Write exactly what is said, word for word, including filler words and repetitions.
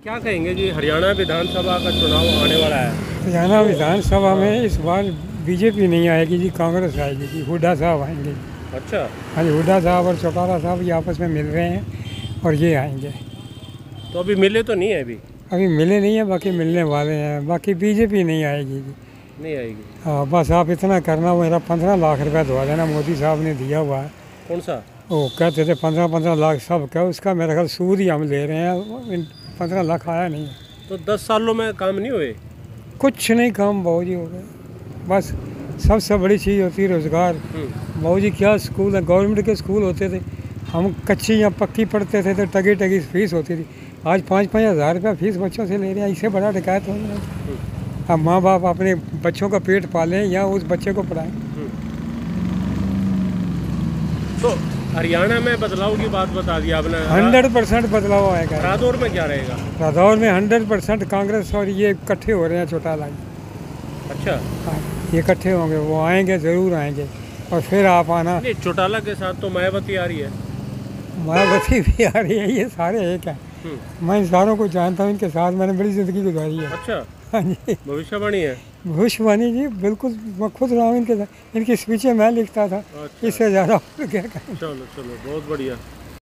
क्या कहेंगे जी, हरियाणा विधानसभा का चुनाव आने वाला है। हरियाणा विधानसभा में इस बार बीजेपी नहीं आएगी जी, कांग्रेस आएगी जी। हुड्डा साहब आएंगे। अच्छा। हाँ जी, हुड्डा साहब और चौटाला साहब ये आपस में मिल रहे हैं और ये आएंगे। तो अभी मिले तो नहीं है अभी? अभी मिले नहीं है, बाकी मिलने वाले हैं। बाकी बीजेपी नहीं आएगी जी, नहीं आएगी। हाँ, बस आप इतना करना, मेरा पंद्रह लाख रुपया दवा देना, मोदी साहब ने दिया हुआ है। कौन सा? वो कहते थे पंद्रह पंद्रह लाख सब क्या, उसका मेरा ख्याल सूद ही हम ले रहे हैं, पंद्रह लाख आया नहीं है। तो दस सालों में काम नहीं हुए? कुछ नहीं, काम बाबू जी हो गए। बस सबसे बड़ी चीज़ होती है रोज़गार। बाबू जी क्या स्कूल है, गवर्नमेंट के स्कूल होते थे, हम कच्ची या पक्की पढ़ते थे तो टगी टगी फीस होती थी। आज पाँच पाँच हज़ार रुपया फीस बच्चों से ले रहे हैं, इससे बड़ा शिकायत हो रही है। अब माँ बाप अपने बच्चों का पेट पालें या उस बच्चे को पढ़ाएं। तो हरियाणा में बदलाव की बात बता दी आपने। हंड्रेड परसेंट बदलाव आएगा। रादौर में क्या रहेगा? रादौर में हंड्रेड परसेंट कांग्रेस और ये इकट्ठे हो रहे हैं, चौटाला। अच्छा। हाँ, ये इकट्ठे होंगे, वो आएंगे, ज़रूर आएंगे। और फिर आप आना। नहीं, चौटाला के साथ तो मायावती आ रही है। मायावती भी आ रही है, ये सारे एक हैं। मैं इन सारों को जानता हूँ, इनके साथ मैंने बड़ी ज़िंदगी गुजारी है। अच्छा। हाँ जी, भविष्यवाणी है। भविष्यवाणी जी बिल्कुल, मैं खुद रहा हूँ इनके साथ, इनकी स्पीचें मैं लिखता था। अच्छा। इससे ज़्यादा और क्या कहें। चलो चलो, बहुत बढ़िया।